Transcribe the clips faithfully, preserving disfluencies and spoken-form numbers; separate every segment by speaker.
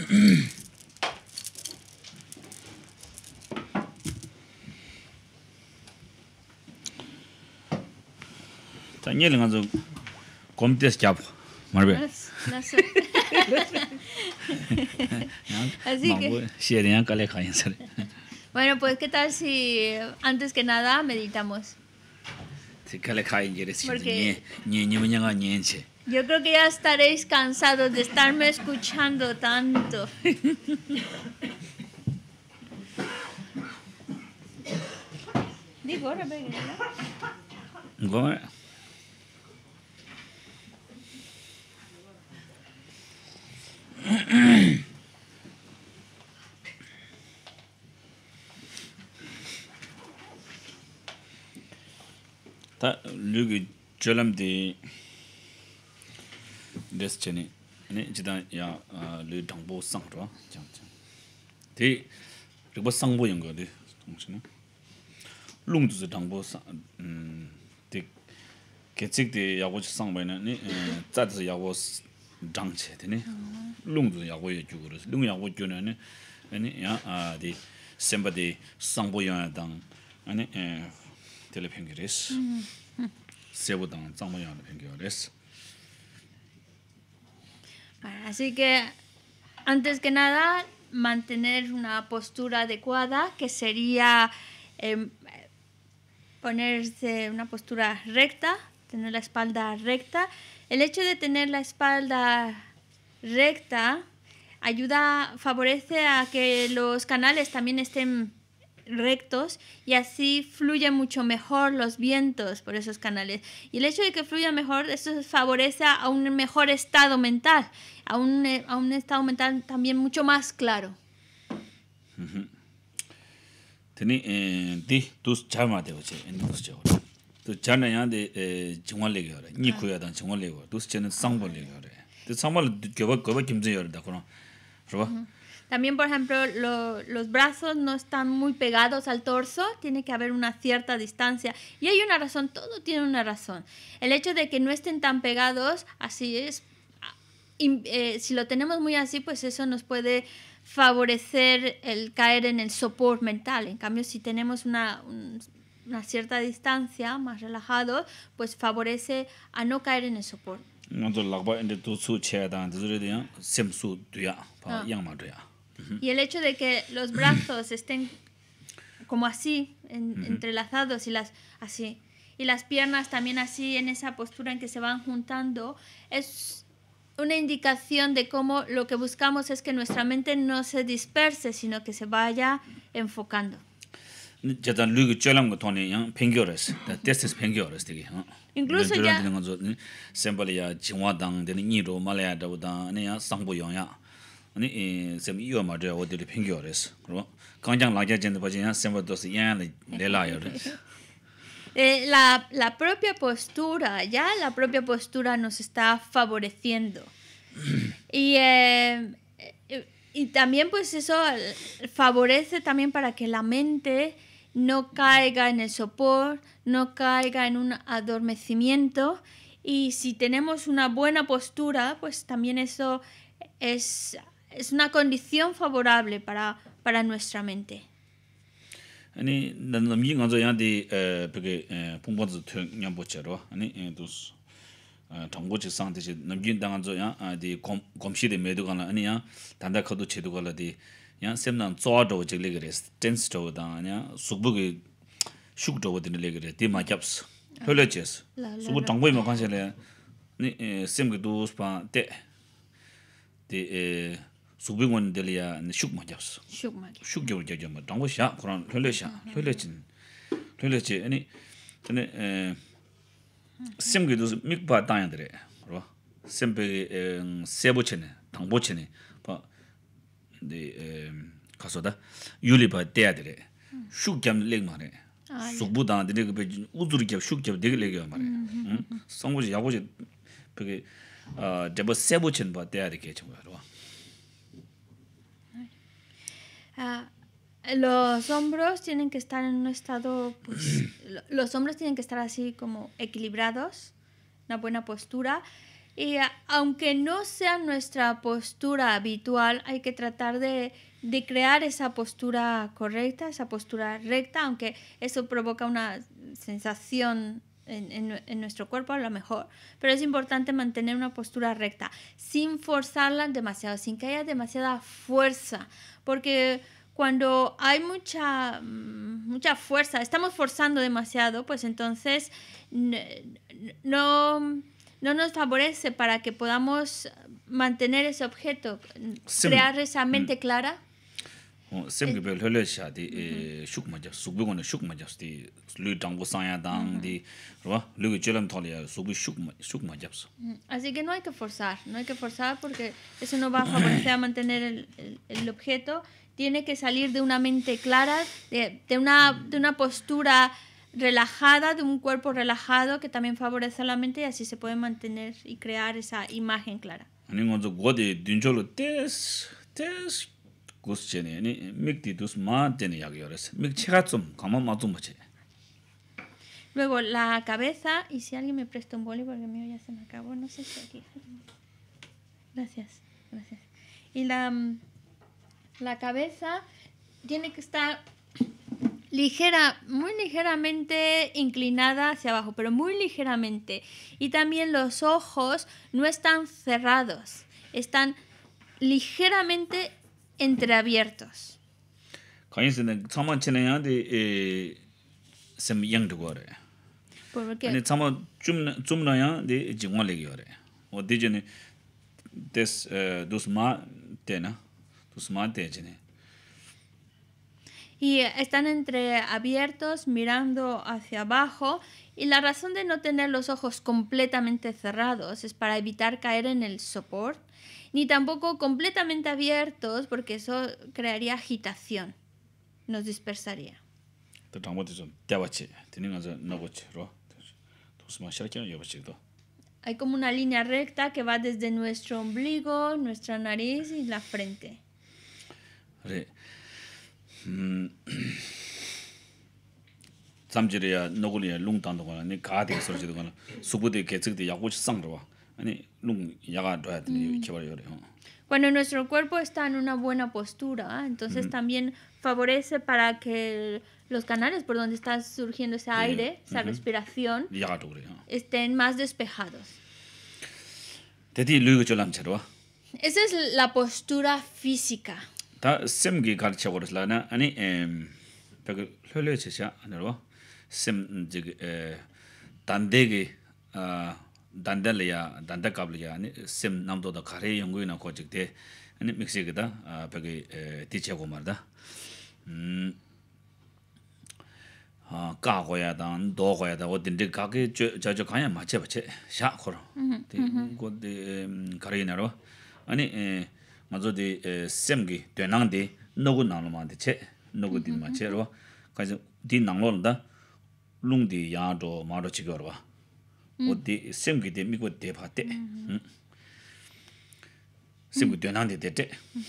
Speaker 1: Daniel ngazo komtes jab. Marbe.
Speaker 2: Así que bueno, pues qué tal si antes que nada meditamos. Porque yo creo que ya estaréis cansados de estarme escuchando tanto. Digo, ahora
Speaker 1: venga. Ta lugu jolam de destiny ne jidan ya lu dangbo sang ro jang jang de ribo sangbo yang go de tongchina lung du dangbo sang um de kechik de yago sang ba na ne za de yago dang che de ne lung du yago ye ju ro lung yago ju na ne ne ya a de semba de sangbo yang dang ane telepengures sebudang zangmoyang pengures.
Speaker 2: Así que antes que nada mantener una postura adecuada, que sería eh, ponerse una postura recta, tener la espalda recta. El hecho de tener la espalda recta ayuda, favorece a que los canales también estén rectos y así fluyen mucho mejor los vientos por esos canales. Y el hecho de que fluya mejor, eso favorece a un mejor estado mental, a un, a un estado mental también mucho más claro.
Speaker 1: Teni di tus chama de oche en tus chama. Tu chana ya de chungwa le gore. Ni kuya dan chungwa le gore. Tus chana sangbo le gore. Tu sangbo goba goba kimje yor da kono. ¿Roba?
Speaker 2: También, por ejemplo, lo, los brazos no están muy pegados al torso, tiene que haber una cierta distancia. Y hay una razón, todo tiene una razón. El hecho de que no estén tan pegados, así es, y, eh, si lo tenemos muy así, pues eso nos puede favorecer el caer en el sopor mental. En cambio, si tenemos una, un, una cierta distancia, más relajado, pues favorece a no caer en el sopor. Y el hecho de que los brazos estén como así, en, uh-huh. entrelazados y las así, y las piernas también así en esa postura en que se van juntando, es una indicación de cómo lo que buscamos es que nuestra mente no se disperse, sino que se vaya enfocando. Incluso ya
Speaker 1: ni sem iyo ma de o de pingores ro kangjang la ja jen de ba jen sem dos yan le la yo
Speaker 2: eh la la propia postura, ya la propia postura nos está favoreciendo. y eh, y también pues eso favorece también para que la mente no caiga en el sopor, no caiga en un adormecimiento, y si tenemos una buena postura, pues también eso es es una condición favorable para para nuestra mente.
Speaker 1: Ani nan mi ngazo ya de eh porque eh pongbo zu tön nyam bo chero ani dos tangbo chi sang de nam yin dang zo ya de kom komshi de medu gana ani ya danda khodu chedu gala de ya semnan zo do je le gre tense do da ya subu ge shuk do de le gre de ma japs holoches subu tangbo ma kan le ni sem ge dos pa de de 수비원 들이야 슉마잡스
Speaker 2: 슉마잡
Speaker 1: 슉겨 저저 당고샤 그런 흘려샤 흘려진 흘려지 아니 근데 에 심기도 믹바 다양들에 그러 심베 세보체네 당보체네 봐네 가서다 유리바 대야들에 슉겸 렉마네 수부다들이 그 우두르게 슉겨 되게 렉이야 말이야 응 성고지 야고지 그게 어 저버 세보체는 봐 대야되게 정말
Speaker 2: Uh, los hombros tienen que estar en un estado, pues, los hombros tienen que estar así como equilibrados, una buena postura. Y a- aunque no sea nuestra postura habitual, hay que tratar de, de crear esa postura correcta, esa postura recta, aunque eso provoca una sensación en, en- en nuestro cuerpo a lo mejor. Pero es importante mantener una postura recta, sin forzarla demasiado, sin que haya demasiada fuerza, porque cuando hay mucha, mm, mucha fuerza, estamos forzando demasiado, pues entonces n- n- no, no nos favorece para que podamos mantener ese objeto,
Speaker 1: sim
Speaker 2: crear esa mente clara.
Speaker 1: 어 셈게 별 흘려샤디 에 슈크마자 수부고는 슈크마자스디 루 당보 상야당디 그봐 루기 줄람 털이야 수부 슈크마 슈크마자스
Speaker 2: Mm, Así que no hay que forzar, no hay que forzar porque eso no va a favorecer a mantener el, el- el objeto. Tiene que salir de una mente clara, de, de una, de una postura relajada, de un cuerpo relajado que también favorece a la mente y así se puede mantener y crear esa imagen clara.
Speaker 1: 아니 먼저 고디 딘졸로 테스 테스 고스체네 아니 믹디두스 마테네 야기어레스 믹 체가 좀 가만 맞좀 뭐지
Speaker 2: Luego la cabeza, y si alguien me presta un boli porque el mío ya se me acabó, no sé si aquí. Gracias, gracias. Y la, mm, la cabeza tiene que estar ligera, muy ligeramente inclinada hacia abajo, pero muy ligeramente. Y también los ojos no están cerrados, están ligeramente entreabiertos.
Speaker 1: 가인스는 참만 체네야디 에 셈양드고래
Speaker 2: Porque
Speaker 1: 아니 참마 좀 좀나야 디 지원레기어래 어 디제네 데스 두스마 테나 두스마 테제네
Speaker 2: y están entreabiertos mirando hacia abajo y la razón de no tener los ojos completamente cerrados es para evitar caer en el sopor, ni tampoco completamente abiertos porque eso crearía agitación, nos dispersaría.
Speaker 1: 또 당보도 좀 대화치 되는가서 너고치로 두스마 샤르케는 여버치도
Speaker 2: Hay como una línea recta que va desde nuestro ombligo, nuestra nariz y la frente.
Speaker 1: 그래 음 잠지리야 너구리야 룽당도거나 네 가데 소리지도거나 수부대 개측대 야고치 상으로 아니 룽 야가 둬야 되니 기발이래
Speaker 2: Cuando nuestro cuerpo está en una buena postura, entonces también favorece para que los canales por donde está surgiendo ese aire, esa respiración,
Speaker 1: 야가도 그래
Speaker 2: estén más despejados.
Speaker 1: 대디 르그 줄람처럼
Speaker 2: Esa es la postura física.
Speaker 1: 다 셈기 가르쳐 버렸라나 아니 em 벽을 흘려치자 하나로 셈 저기 에 단대기 아 단달이야 단다갑리야 아니 셈 남도다 가래 연구이나 고직대 아니 믹스기다 아 벽이 디체고 말다 음 아, 까고야단 도고야다 어딘데 가게 저저 가야 맞지 맞지 샤코로 그 가리나로 아니 에 맞어디 셈기 되난데 너고 나노만데 체 너고디 맞체로 가서 디 나노는다 룽디 야도 마도 지거로 어디 셈기 데 미고 데 봤대 셈기 되난데 데데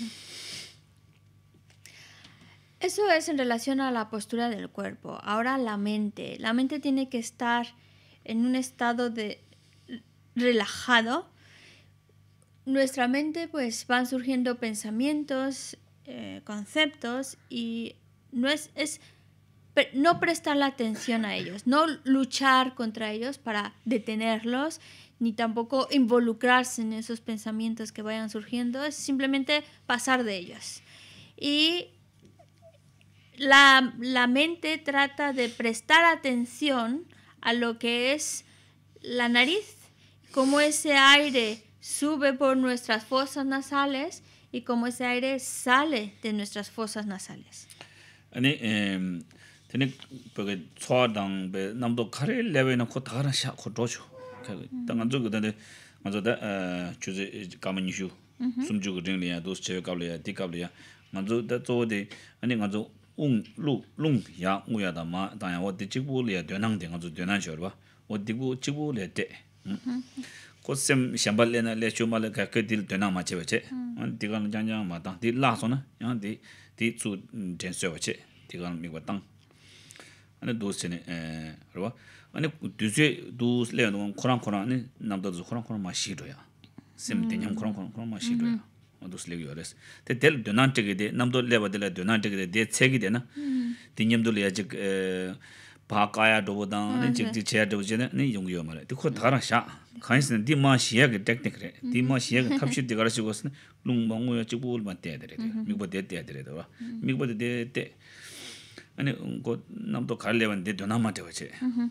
Speaker 2: Eso es en relación a la postura del cuerpo. Ahora la mente. La mente tiene que estar en un estado de relajado. Nuestra mente, pues van surgiendo pensamientos, eh, conceptos y no es, es pre- no prestar la atención a ellos, no luchar contra ellos para detenerlos, ni tampoco involucrarse en esos pensamientos que vayan surgiendo, es simplemente pasar de ellos. Y la, la mente trata de prestar atención a lo que es la nariz, cómo ese aire sube por nuestras fosas nasales y cómo ese aire sale de nuestras fosas nasales.
Speaker 1: 아니 음 되네 그게 초당 베 남도 카레 레벨은 코 다가라 샤코 도죠 그 당한 저 그다데 맞아다 어 주제 가만이슈 숨주고 링리야 도스 제 갑리야 디갑리야 맞아 다 저데 아니 맞아 웅루룽야 우야다 마 당야 어디 직부리야 되낭데 맞아 되난 셔봐 어디고 직부레데 코셈 샴발레나 레초말레 가케딜 되나 마체베체 디간 장장 마당 디 라소나 양디 디츠 덴서베체 디간 미고 땅 ane dos chene rwa ane duse dos le no koran koran ne namda zo koran koran ma shi do ya sim tenyam koran koran koran ma shi do ya dos le yores te tel donan tege de namdo le ba de la donan tege de de chegi de na tinyam do le ya jik pa kaya do bodan ne jik jik che do je ne yong yo ma le de ko dara sha khains ne di ma shi ya ge technique re di ma shi ya ge thap shi de gar shi gos ne lung bang yo jik bul ma te de mi bo de de de do mi bo de de 아니 그 남도 갈래는데 도나마테 와체.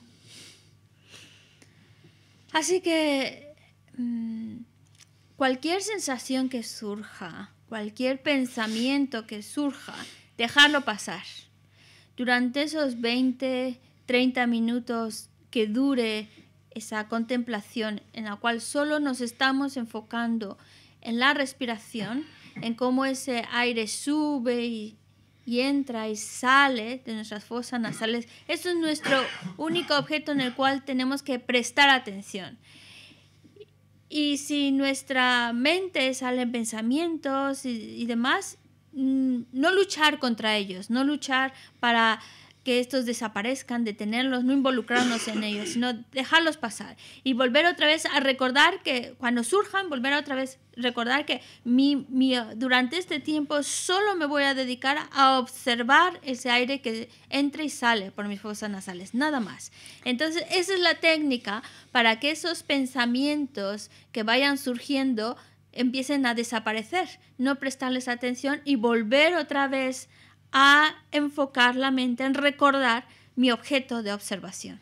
Speaker 2: Así que mm, cualquier sensación que surja, cualquier pensamiento que surja, dejarlo pasar. Durante esos veinte, treinta minutos que dure esa contemplación en la cual solo nos estamos enfocando en la respiración, en cómo ese aire sube y y entra y sale de nuestras fosas nasales. Eso es nuestro único objeto en el cual tenemos que prestar atención. Y si nuestra mente salen pensamientos y, y demás, no luchar contra ellos, no luchar para que estos desaparezcan, detenerlos, no involucrarnos en ellos, sino dejarlos pasar. Y volver otra vez a recordar que cuando surjan, volver a otra vez recordar que mi, mi, durante este tiempo solo me voy a dedicar a observar ese aire que entra y sale por mis fosas nasales, nada más. Entonces, esa es la técnica para que esos pensamientos que vayan surgiendo empiecen a desaparecer, no prestarles atención y volver otra vez a enfocar la mente en recordar mi objeto de observación.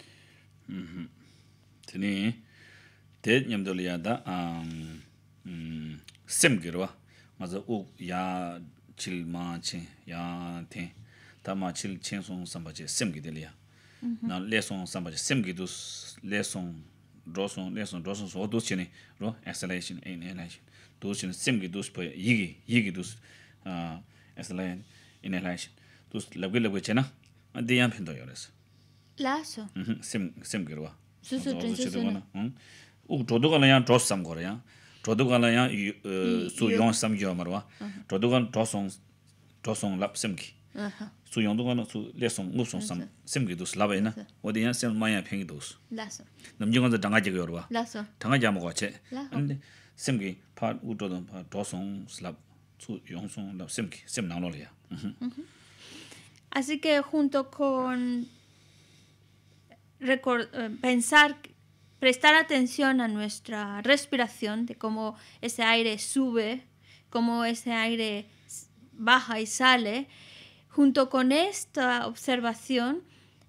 Speaker 1: Teni te nyamdoliada um semgirwa maza u ya chilma che ya te tama chil chensong sambaje semgidelia na lesson sambaje semgidus lesson drosong lesson drosong so dos chene ro exhalation in inhalation dos chene semgidus po yigi yigidus uh exhalation inhalation dus labge labge chena ande yam phendo yores
Speaker 2: laso
Speaker 1: sem semgirwa
Speaker 2: su su trenso
Speaker 1: 우 도도가는 양 드로스 삼 거야. 도도가는 양 수용 삼겨 말와. 도도간 드로송 드로송 랍 심기. 수용도가는 수 레송 무송 삼 심기도 슬라베나. 어디야 셈 마야 팽이도스.
Speaker 2: 라서.
Speaker 1: 남정한테 당하지가 여러와.
Speaker 2: 라서.
Speaker 1: 당하지 않고 같이. 근데 심기 파 우도던 파 드로송 슬랍 수용송 랍 심기 셈 나눠려야.
Speaker 2: Así que junto con record, pensar prestar atención a nuestra respiración, de cómo ese aire sube, cómo ese aire baja y sale, junto con esta observación,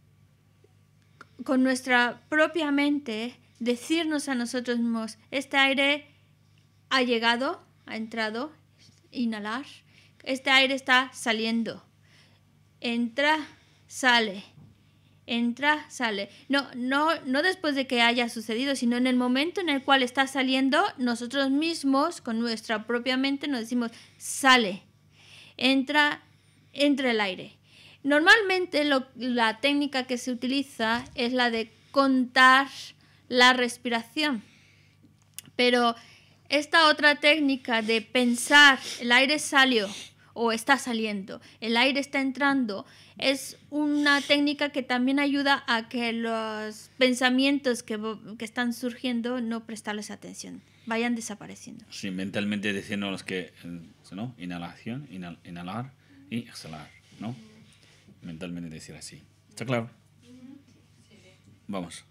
Speaker 2: con nuestra propia mente, decirnos a nosotros mismos, este aire ha llegado, ha entrado, inhalar, este aire está saliendo, entra, sale. Entra, sale. No, no, no después de que haya sucedido, sino en el momento en el cual está saliendo, nosotros mismos, con nuestra propia mente, nos decimos, sale, entra, entra el aire. Normalmente lo, la técnica que se utiliza es la de contar la respiración. Pero esta otra técnica de pensar, el aire salió o está saliendo, el aire está entrando, es una técnica que también ayuda a que los pensamientos que, que están surgiendo no prestarles atención, vayan desapareciendo.
Speaker 1: Sí, mentalmente decirnos que, ¿no? Inhalación, inhal, inhalar y exhalar, ¿no? Mentalmente decir así. ¿Está claro? Vamos.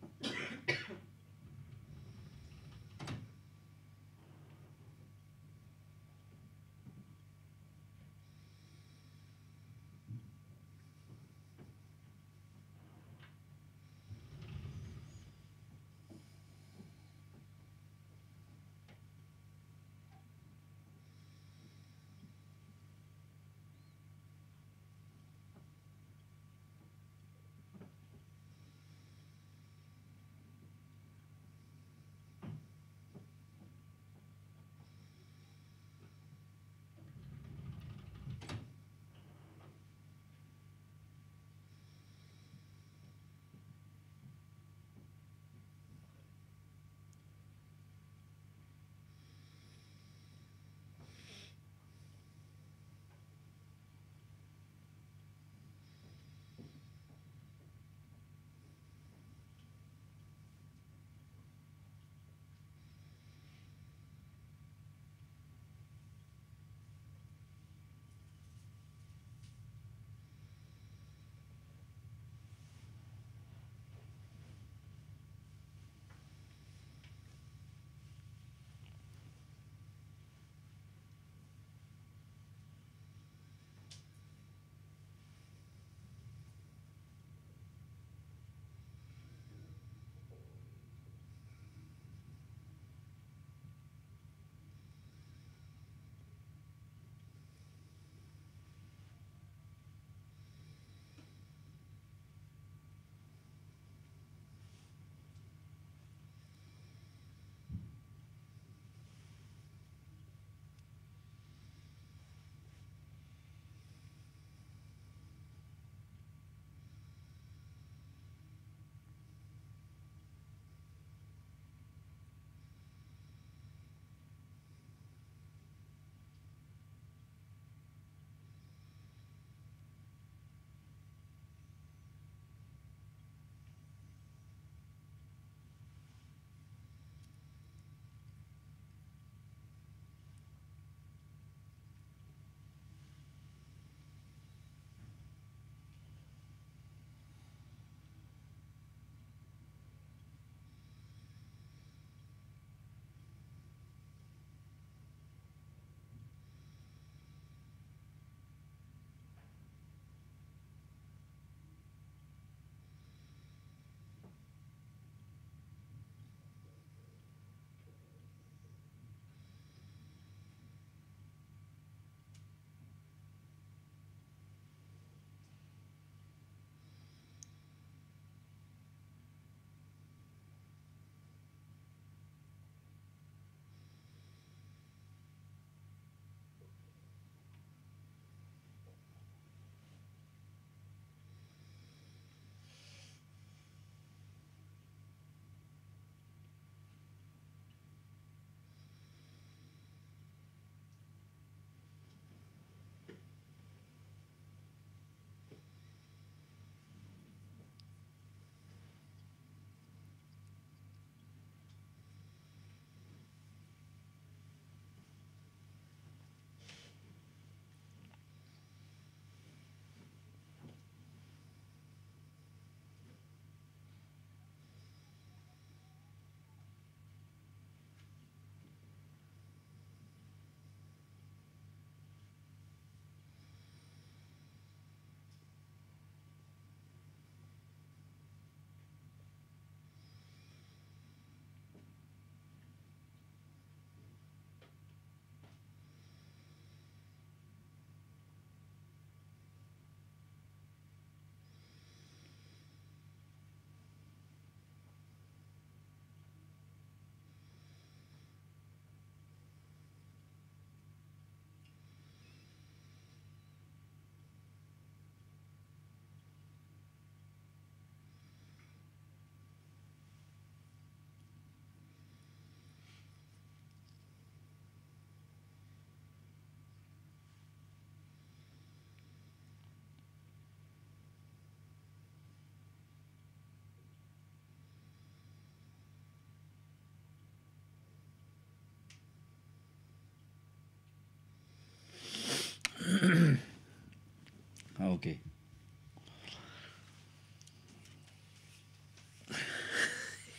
Speaker 1: Ah, ok.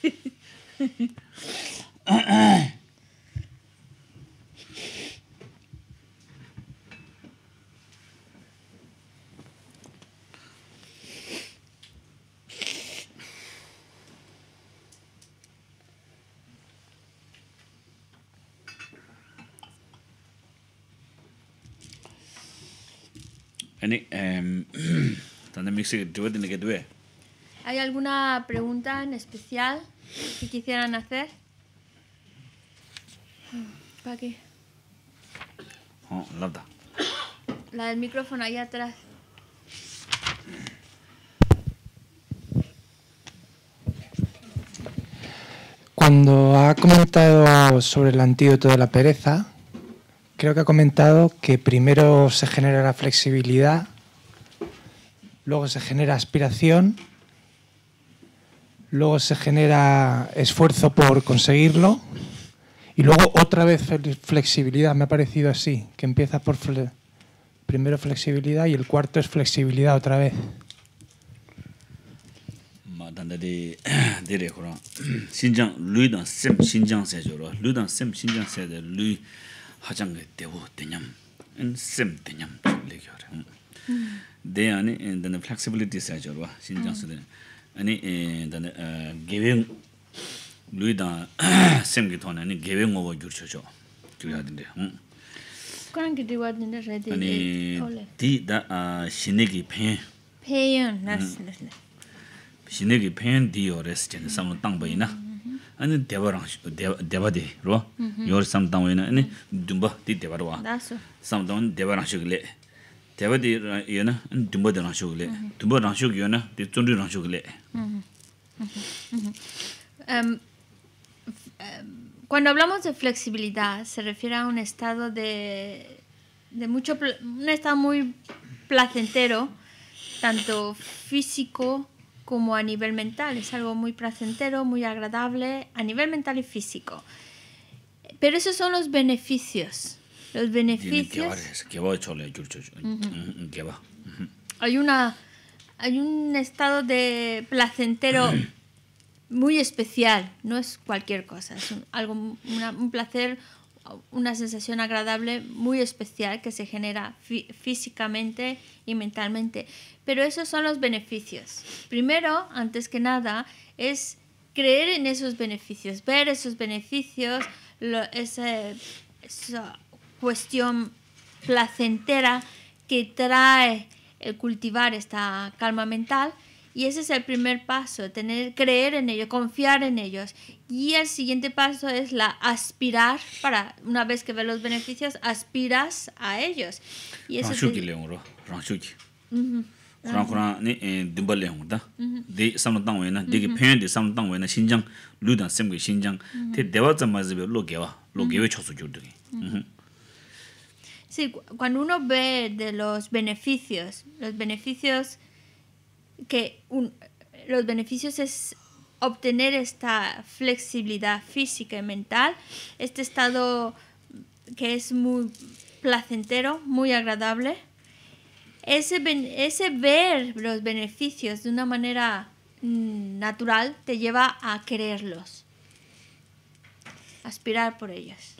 Speaker 2: ¿Hay alguna pregunta en especial que quisieran hacer? ¿Para qué?
Speaker 1: Oh, nada.
Speaker 2: La del micrófono allá atrás.
Speaker 3: Cuando ha comentado sobre el antídoto de la pereza, creo que ha comentado que primero se genera la flexibilidad, luego se genera aspiración, luego se genera esfuerzo por conseguirlo y luego otra vez flexibilidad. Me ha parecido así, que empieza por fle- primero flexibilidad y el cuarto es flexibilidad otra vez.
Speaker 1: 단다리 데레 코라 신장 루이던 셈 신장 세조로 루이던 셈 신장 세데 루이 하장게 되고 되냠 셈 되냠 레겨라 데 안에 then flexibility 세조로 신장 세데 아니 then giving 루이던 셈게 돈에 giving over 줄쳐줘 그래야 된대
Speaker 2: 그런 게 되고 있는데 레디
Speaker 1: 아니 디다 신내기 팬
Speaker 2: 폐연 나스
Speaker 1: 신내기 팬 디오레스 전 삼로 땅보이나 아니 대바랑 대바데 로 요르 삼땅보이나 아니 둠바 디 대바로 와
Speaker 2: 나서
Speaker 1: 삼땅 대바랑 쇼글레 대바디 예나 둠바랑 쇼글레 둠바랑 쇼기요나 디 쫀리랑 쇼글레
Speaker 2: Um, cuando hablamos de flexibilidad se refiere a un estado de, de mucho un estado muy placentero tanto físico como a nivel mental. Es algo muy placentero, muy agradable a nivel mental y físico. Pero esos son los beneficios. Los beneficios. Hay una hay un estado de placentero muy especial, no es cualquier cosa, es un, algo, una, un placer, una sensación agradable muy especial que se genera fí- físicamente y mentalmente. Pero esos son los beneficios. Primero, antes que nada, es creer en esos beneficios, ver esos beneficios, lo, ese, esa cuestión placentera que trae el cultivar esta calma mental. Y ese es el primer paso, tener, creer en ellos, confiar en ellos. Y el siguiente paso es la aspirar, para una vez que ves los beneficios, aspiras a ellos. Y eso
Speaker 1: Rangshuki leongro, rangshuki. Kurang kurang ni dimba leong da. De samlo tangwe na, de ge pen de samlo tangwe na Xinjiang lu dan sem ge Xinjiang. Te dewa zama zebe lo gewa, lo gewe chosu jurduri.
Speaker 2: Sí, cuando uno ve de los beneficios, los beneficios que un, los beneficios es obtener esta flexibilidad física y mental, este estado que es muy placentero, muy agradable, ese, ese ver los beneficios de una manera mm, natural te lleva a quererlos, aspirar por ellos.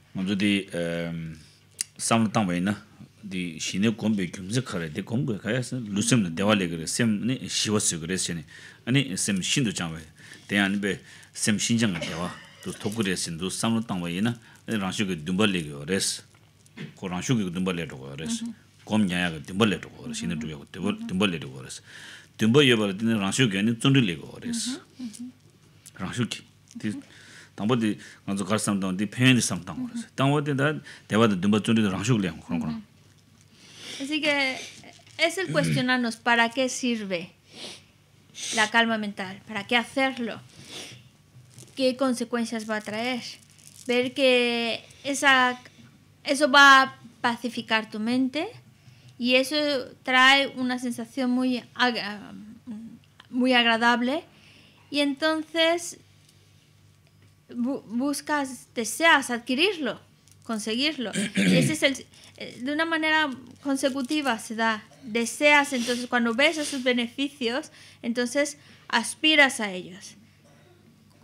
Speaker 1: di shine gombe gyumze khare de gombe khayas lusem de dewale gre sem ne shiwasu gre sene ani sem shindu changwe de an be sem shinjang dewa to tokure sindu samlo tangwa yina rangshu ge dumbale ge res ko rangshu ge dumbale ro res gom nya ge dumbale ro shine du ge dumbale ro res dumbo yeba de rangshu ge ni tsunri le go res rangshu ki 당보디 먼저 갈 사람도 디 팬이 삼당 그래서 당보디 다 대화도 dumbo tsunri rangshu le 그런 거는
Speaker 2: Así que es el cuestionarnos para qué sirve la calma mental, para qué hacerlo, qué consecuencias va a traer. Ver que esa, eso va a pacificar tu mente y eso trae una sensación muy, agra, muy agradable y entonces bu buscas, deseas adquirirlo, conseguirlo. Y ese es el... de una manera consecutiva se da, deseas, entonces cuando ves esos beneficios, entonces aspiras a ellos.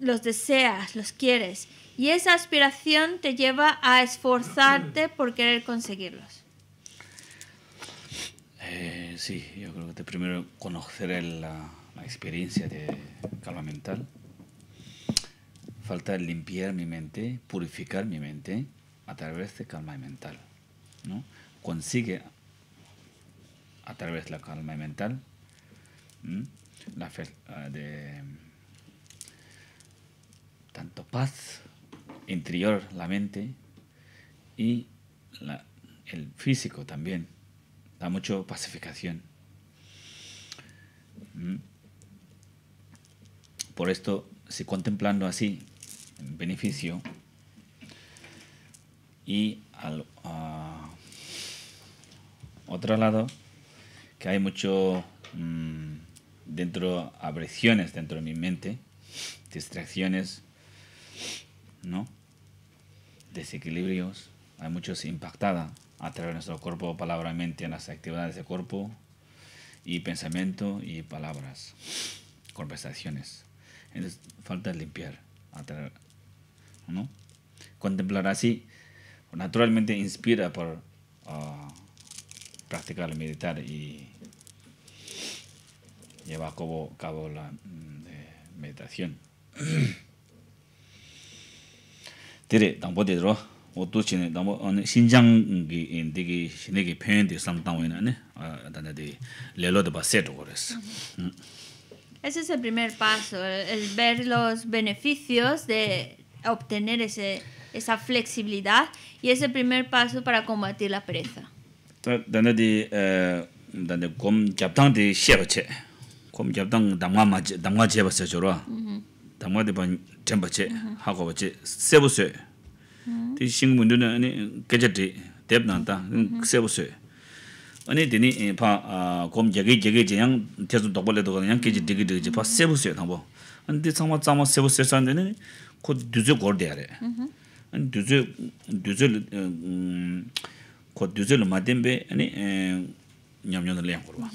Speaker 2: los deseas, los quieres. Y esa aspiración te lleva a esforzarte por querer conseguirlos.
Speaker 1: Eh, sí, yo creo que primero conocer el, la, la experiencia de calma mental. Falta limpiar mi mente, purificar mi mente a través de calma mental, ¿no? Consigue a través de la calma mental ¿m? la fe, uh, de tanto paz interior, la mente, y la, el físico también. Da mucho pacificación. ¿m? Por esto, si contemplando así el beneficio y al uh, otro lado, que hay mucho mmm, dentro, aberraciones dentro de mi mente, distracciones, ¿no? Desequilibrios, hay muchos impactadas a través de nuestro cuerpo, palabra, mente, en las actividades del cuerpo y pensamiento y palabras, conversaciones. Entonces, falta limpiar, ¿no? Contemplar así, naturalmente inspira por uh, practicar, meditar y llevar a cabo, cabo la de meditación. Tere, tampoco te diré, o tú tienes, tampoco, Xinjiang que en de que en que pende samtang wena ne, dana de lelo de baset ores.
Speaker 2: Ese es el primer paso, el, el ver los beneficios de obtener ese, esa flexibilidad, y es el primer paso para combatir la pereza.
Speaker 1: Dana de eh dana com japtang de shebache. Com japtang damga damga jeba se joro. damga de ban tembache hago bache sebuse. Ti singmundu na ni gejati debnanta sebuse. 아니 되니 파 곰 제게 제게 제양 계속 독벌레도 그냥 계지 되게 되게 파 세부세요 당보 근데 정말 정말 세부세서는데 곧 두제 거대야래 안 두제 두제 곧 두제를 맞dembe 아니 냠냠을 lean 거로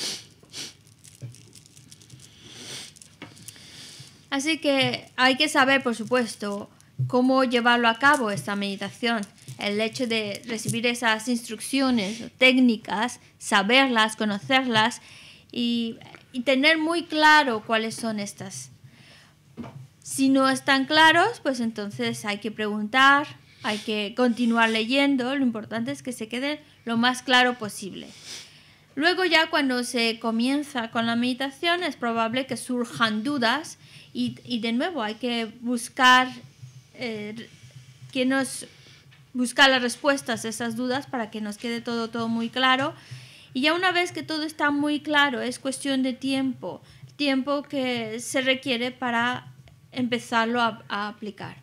Speaker 2: Así que hay que saber, por supuesto, cómo llevarlo a cabo esta meditación. El hecho de recibir esas instrucciones o técnicas, saberlas, conocerlas y, y tener muy claro cuáles son estas. Si no están claros, pues entonces hay que preguntar, hay que continuar leyendo. Lo importante es que se quede lo más claro posible. Luego ya cuando se comienza con la meditación es probable que surjan dudas y, y de nuevo hay que buscar eh, que nos... buscar las respuestas a esas dudas para que nos quede todo, todo muy claro. Y ya una vez que todo está muy claro, es cuestión de tiempo, tiempo que se requiere para empezarlo a, a aplicar.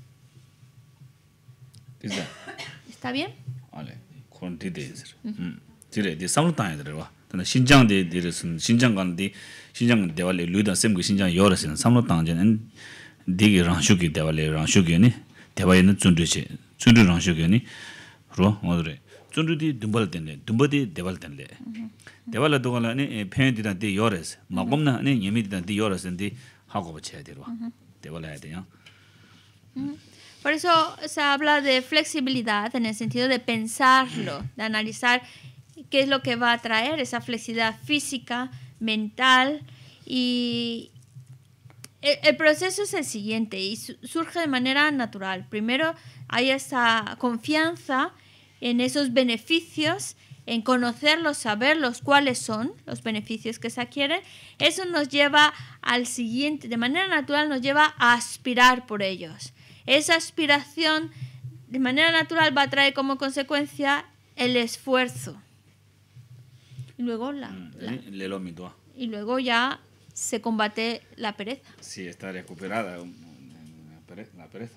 Speaker 2: ¿Está bien?
Speaker 1: Vale, con titeres. Tire, de samutang de wa. Tana Xinjiang de de Xinjiang gan de Xinjiang de wale luida sem ge Xinjiang yore sen samutang jen de ge rangshu ge de wale rangshu ge ni de wa yen zundu che zundu rangshu ge ni ro odre zundu di dumbal den le dumba di debal den le debal do gala ni pen di da de yore se ma gomna ni yemi di da de yore sen di hago ba che de ro debal ya de ya.
Speaker 2: Por eso se habla de flexibilidad en el sentido de pensarlo, de analizar qué es lo que va a traer esa flexibilidad física, mental. Y el, el proceso es el siguiente y su, surge de manera natural. Primero hay esa confianza en esos beneficios, en conocerlos, saberlos, cuáles son los beneficios que se adquieren. Eso nos lleva al siguiente, de manera natural nos lleva a aspirar por ellos. Esa aspiración de manera natural va a traer como consecuencia el esfuerzo. Y luego, la, la, y luego ya se combate la pereza.
Speaker 1: Sí, está recuperada la pereza.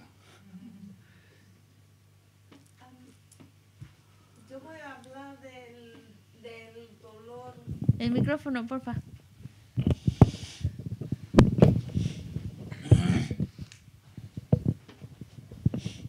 Speaker 4: Yo voy a hablar del, del dolor.
Speaker 2: El micrófono, porfa.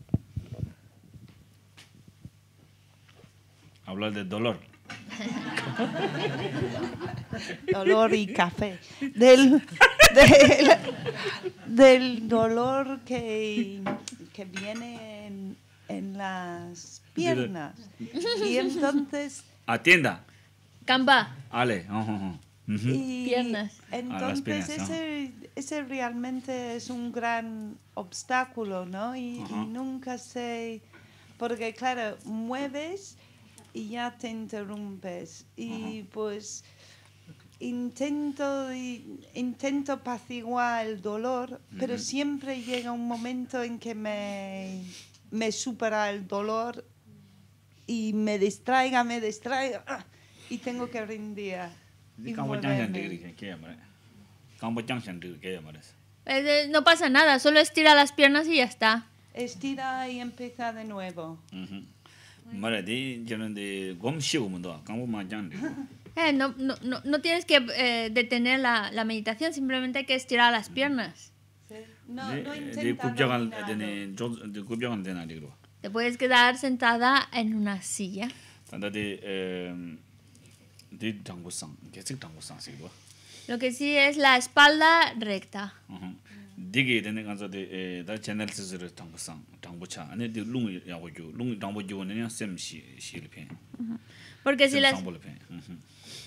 Speaker 1: Hablar del dolor.
Speaker 4: Dolor y café. Del, del, del dolor que, que viene en, en las piernas. Y entonces...
Speaker 1: Atienda.
Speaker 2: Camba.
Speaker 1: Ale. Uh -huh. Uh -huh.
Speaker 4: Y
Speaker 2: Piernas.
Speaker 4: entonces
Speaker 1: piernas,
Speaker 4: ese, ese realmente es un gran obstáculo, ¿no? Y,
Speaker 1: Ajá.
Speaker 4: y nunca sé, porque claro, mueves y ya te interrumpes. Y
Speaker 1: Ajá.
Speaker 4: pues intento, y- intento apaciguar el dolor, pero
Speaker 1: Ujú.
Speaker 4: siempre llega un momento en que me, me supera el dolor y me distraiga, me distraiga, ¡ah! Y tengo que rendir. Y
Speaker 1: Campo Jangshan
Speaker 4: moverme.
Speaker 1: de que llama. Campo Jangshan de que llama.
Speaker 2: Eh, No pasa nada, solo estira las piernas y ya está.
Speaker 4: Estira y empieza de nuevo.
Speaker 1: Mhm. Mara de 저는 de gom shiu mundo. Campo ma jang de.
Speaker 2: Eh, no, no, no, no tienes que eh, detener la, la meditación, simplemente hay que estirar las piernas.
Speaker 4: Sí. No, no
Speaker 1: de
Speaker 4: intenta
Speaker 1: kubjagan
Speaker 4: dominarlo.
Speaker 1: de de kubjagan de na de ro.
Speaker 2: Te puedes quedar sentada en una silla.
Speaker 1: Tanda de eh de dangbo sang, que sik dangbo sang si ro.
Speaker 2: Lo que sí es la espalda recta.
Speaker 1: Mhm. Dige de ne ganzo de eh da channel se se dangbo sang, dangbo cha. Ane de lung ya wo ju, lung dangbo ju ne ya sem shi shi le pen.
Speaker 2: Porque si la,
Speaker 1: Sang bo le pen. Mhm.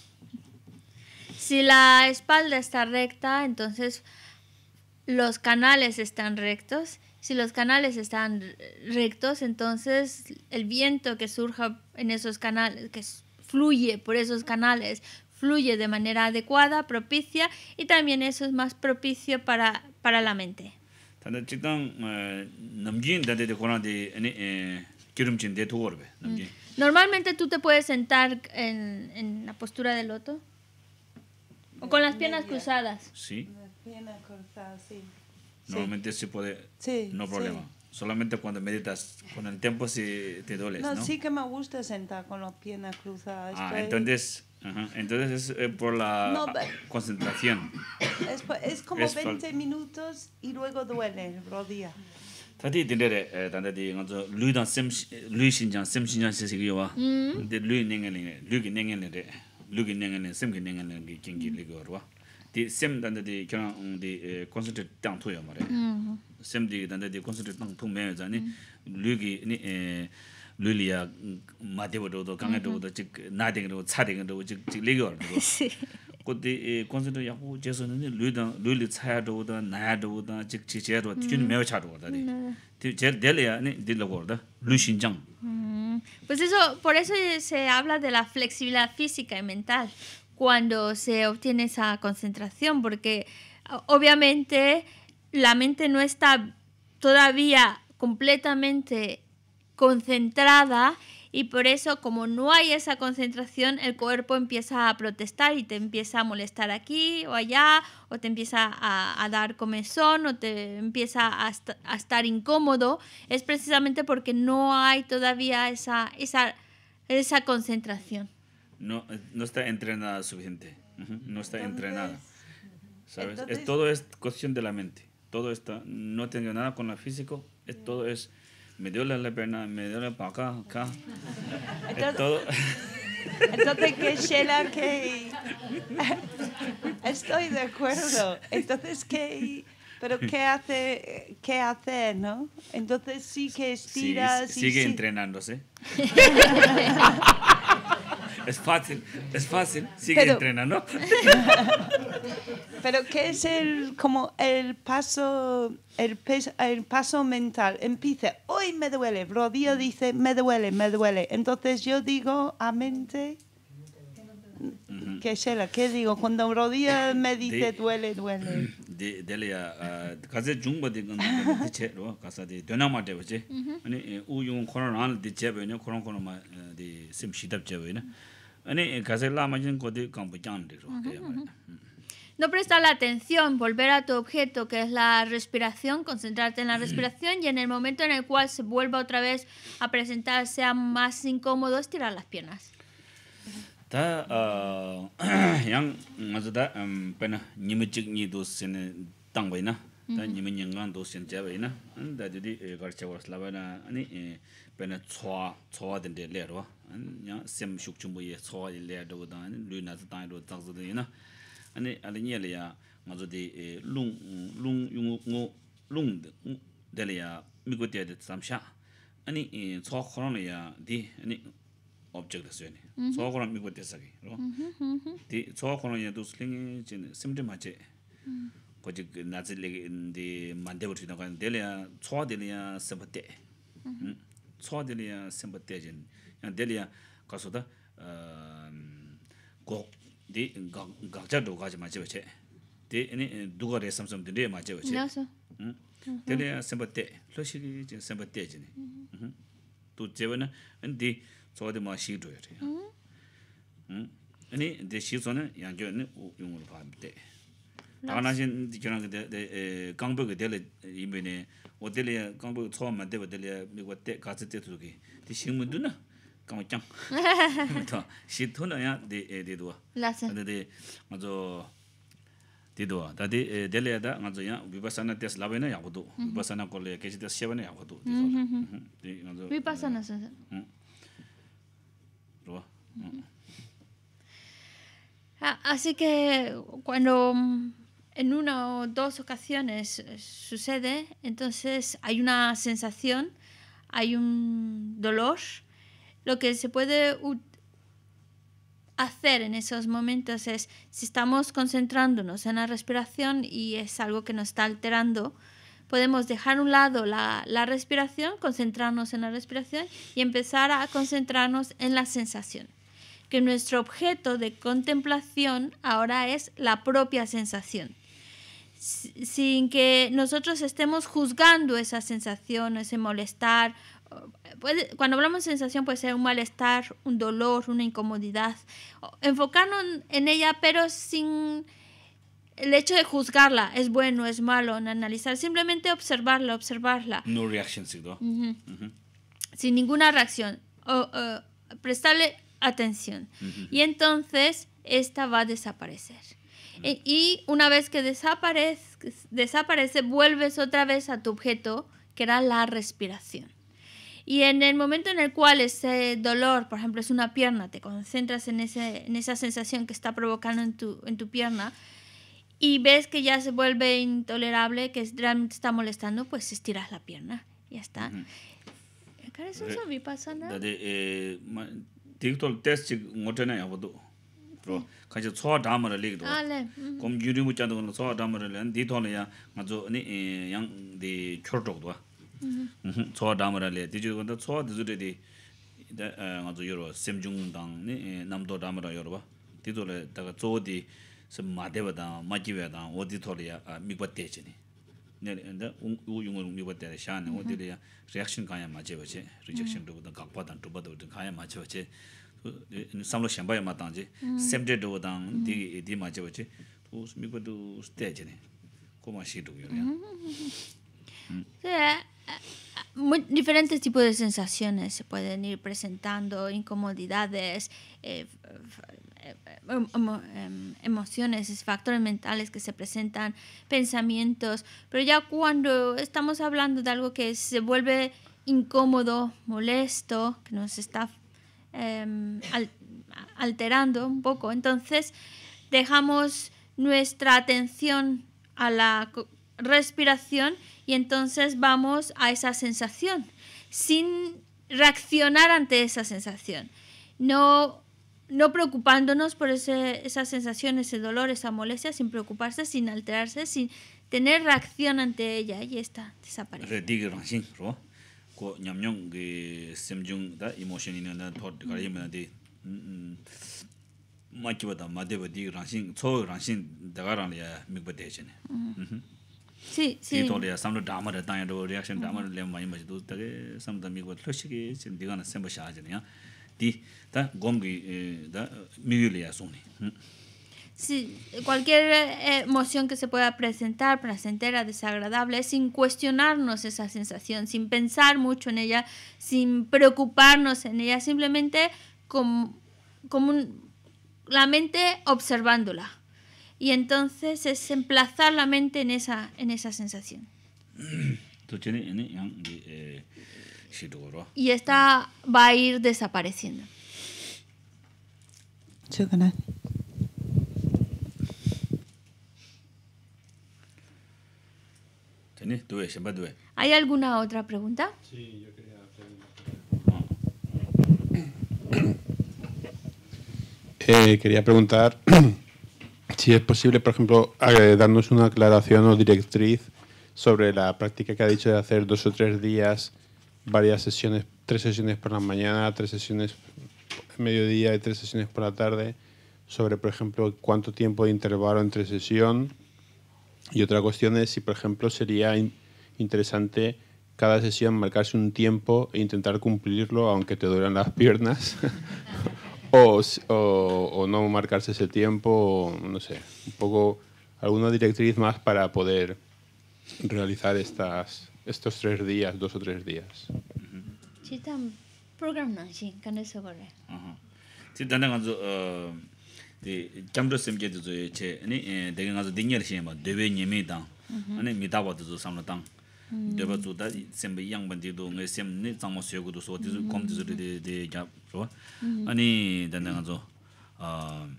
Speaker 2: si la espalda está recta, entonces los canales están rectos. Si los canales están rectos, entonces el viento que surja en esos canales, que s- fluye por esos canales, fluye de manera adecuada, propicia, y también eso es más propicio para, para la mente.
Speaker 1: Tanda chitang namjin da de koran de ane eh kirumchin de to orbe. Namjin.
Speaker 2: Normalmente tú te puedes sentar en, en la postura de loto o con las piernas
Speaker 4: Media.
Speaker 2: cruzadas.
Speaker 1: Sí.
Speaker 4: La pierna cortada, sí. Sí.
Speaker 1: Normalmente se puede,
Speaker 4: Sí,
Speaker 1: no
Speaker 4: sí.
Speaker 1: problema. Solamente cuando meditas, con el tiempo si te duele,
Speaker 4: No,
Speaker 1: ¿no?
Speaker 4: sí que me gusta sentar con las piernas cruzadas.
Speaker 1: Ah,
Speaker 4: Estoy-
Speaker 1: entonces, ajá, entonces es eh, por la
Speaker 4: No,
Speaker 1: ah,
Speaker 4: but-
Speaker 1: concentración.
Speaker 4: Es, pa- es como
Speaker 1: es fal-
Speaker 4: veinte minutos y luego duele el rodilla.
Speaker 1: Tati tindere eh tanda di ngazo lui dan sem lui shinjang sem shinjang se se yo wa. De lui nengen le, lui ki nengen le de, lui ki nengen le, sem ki nengen le ki kingi le go wa. Di sem tanda di kya di concentrate tang to yo ma re. Sem di tanda di concentrate tang to me za ni lui ki ni eh lui li ya ma de wo do kang do do chik na de do cha de do chik chik le go do.
Speaker 2: Sí.
Speaker 1: 그때 콘센트 야고 제선은 류다 류리 차야도다 나야도다 직치제도 균 매우 차도다. 제일 델이야 네 딜로거다. 류신장.
Speaker 2: Mm, Pues eso, por eso se habla de la flexibilidad física y mental cuando se obtiene esa concentración, porque o- obviamente la mente no está todavía completamente concentrada y por eso como no hay esa concentración el cuerpo empieza a protestar y te empieza a molestar aquí o allá o te empieza a, a dar comezón o te empieza a, est- a estar incómodo. Es precisamente porque no hay todavía esa, esa, esa concentración.
Speaker 1: No no está entrenada suficiente. Ujú, no está entrenada. ¿Sabes?
Speaker 4: entonces-
Speaker 1: es todo es cuestión de la mente. Todo está no tiene nada con lo físico, es todo es me duele la pierna, me duele para acá, acá. Es
Speaker 4: Entonces-
Speaker 1: todo
Speaker 4: Entonces, que Sheila, que... Estoy de acuerdo. Entonces, ¿qué? Pero ¿qué hace, qué hace, no? Entonces sí que
Speaker 1: Sí,
Speaker 4: estiras y
Speaker 1: sigue
Speaker 4: sí-
Speaker 1: entrenándose. Es fácil, es fácil, sigue
Speaker 4: Pero-
Speaker 1: entrenando.
Speaker 4: Pero ¿qué es el como el paso el, pes- el paso mental? Empieza, hoy me duele, rodilla dice, me duele, me duele. Entonces yo digo a mente que Sheila, ¿qué digo? Cuando rodilla me dice
Speaker 1: De-
Speaker 4: duele, duele.
Speaker 1: de delea kaze jungba de gan de che ro kasa de dona ma de che ani u yung koron an de che be ne koron koron ma de sim shidap che be ne ani kaze la ma jin ko de kan bu jan de ro ke ma
Speaker 2: No prestar la atención, volver a tu objeto, que es la respiración, concentrarte en la respiración y en el momento en el cual se vuelva otra vez a presentar, sea más incómodo, estirar las piernas.
Speaker 1: ta yang ngazo da pena nyimchik ni do sen tang bai na 다 니면 영광도 신자베나 안다디 가르쳐서 라바나 아니 베나 초아 초아된데 레로 냐 셈숙중부에 초아일 레도다 루나즈 다이로 작즈데나 아니 알니엘이야 맞어디 룽룽 용고 룽 데리야 미고데데 삼샤 아니 초 코로나야 디 아니 object is so koran mi gote sagi ro di so koran ya dos ling 진 symptom ache ko ji nazile di mande bot na kan delia so delia sabate so delia sabate jin ya delia kasoda go di gakja do ga ma che che di ni duga re samsam de ma che che delia sabate lo shi ji sabate jin tu jewana ndi 저도 마시 줘야 돼. 음. 아니 데 시선은 양교는 용으로 봐는데. 다나신 지금 그 강북에 될 이면에 어딜에 강북 처음 만들 어딜에 미국 때 가서 때 두기. 데 신문도나 강장. 또 시토나야 데 데도.
Speaker 2: 라서.
Speaker 1: 근데 맞아. 데도. 다디 델레다 맞아야 위바사나 테스 라베나 야고도. 위바사나 콜레 케지 테스 쉐바나 야고도. 데 맞아.
Speaker 2: 위바사나 선생. Así que cuando en una o dos ocasiones sucede, entonces hay una sensación, hay un dolor. Lo que se puede hacer en esos momentos es, si estamos concentrándonos en la respiración y es algo que nos está alterando, podemos dejar a un lado la, la respiración, concentrarnos en la respiración y empezar a concentrarnos en la sensación. Que nuestro objeto de contemplación ahora es la propia sensación. Sin que nosotros estemos juzgando esa sensación, ese molestar. Puede, cuando hablamos de sensación puede ser un malestar, un dolor, una incomodidad. Enfocarnos en ella, pero sin el hecho de juzgarla, es bueno, es malo, en analizar, simplemente observarla, observarla.
Speaker 1: No reaction, ¿sí? Uh-huh.
Speaker 2: Uh-huh. Sin ninguna reacción. O, uh, prestarle atención. Uh-huh. Y entonces esta va a desaparecer. Uh-huh. e, y una vez que desaparece, desaparece, vuelves otra vez a tu objeto, que era la respiración. Y en el momento en el cual ese dolor, por ejemplo, es una pierna, te concentras en, ese, en esa sensación que está provocando en tu, en tu pierna, y ves que ya se vuelve intolerable, que realmente está molestando, pues estiras la pierna. Ya está. ¿Qué es eso? ¿Vipassana?
Speaker 1: De digital test ngotena ya bodo. Pro kaje choa damara legdo.
Speaker 2: Ale.
Speaker 1: Kom yuri mu chando no choa damara le di thole ya ngajo ni yang de chortok do. Mhm. Choa damara le di ju da choa de de de ngajo yoro semjung dang ni namdo damara yoro ba. Di thole da zo di 마대보다 마지베다 어디토리아 미버대지니 내가 우용을 미버대 샤네 어디리아 리액션 가야 맞제버지 리젝션도 각바단 두바도 가야 맞제버지 삼로 샴바야 마당지 셈데도 당 디 디 맞제버지 또 미버도 스테지니 고마시도요.
Speaker 2: Diferentes tipos de sensaciones se pueden ir presentando, incomodidades, eh, emociones, factores mentales que se presentan, pensamientos, pero ya cuando estamos hablando de algo que se vuelve incómodo, molesto, que nos está eh, al, alterando un poco, entonces dejamos nuestra atención a la respiración y entonces vamos a esa sensación sin reaccionar ante esa sensación, no no preocupándonos por ese, esa sensación, ese dolor, esa molestia, sin preocuparse, sin alterarse, sin tener reacción ante ella, y esta desaparece. Sí, sí. Sí, cualquier emoción que se pueda presentar, placentera, desagradable, sin cuestionarnos esa sensación, sin pensar mucho en ella, sin preocuparnos en ella, simplemente como, como un, la mente observándola. y entonces es emplazar la mente en esa, en esa sensación. Y esta va a ir desapareciendo. ¿Hay alguna otra pregunta?
Speaker 5: Sí, yo quería preguntar. Eh, quería preguntar si es posible, por ejemplo, eh, darnos una aclaración o directriz sobre la práctica que ha dicho de hacer dos o tres días, varias sesiones, tres sesiones por la mañana, tres sesiones al mediodía y tres sesiones por la tarde, sobre, por ejemplo, cuánto tiempo de intervalo entre sesión. Y otra cuestión es si, por ejemplo, sería in- interesante cada sesión marcarse un tiempo e intentar cumplirlo aunque te duelen las piernas, o, o, o no marcarse ese tiempo, o, no sé, un poco alguna directriz más para poder realizar estas, estos tres días, dos o tres días.
Speaker 2: Sí, tan programa, sí, con eso corre.
Speaker 1: Sí, también cuando de cambios se me dio che, ni de cuando dinero se llama debe ni me dan, ani me daba de samlo dan. Debe tu da siempre yang bandido, ne sem ni zamo se go do so de com de de de ya, so. Ani también cuando ah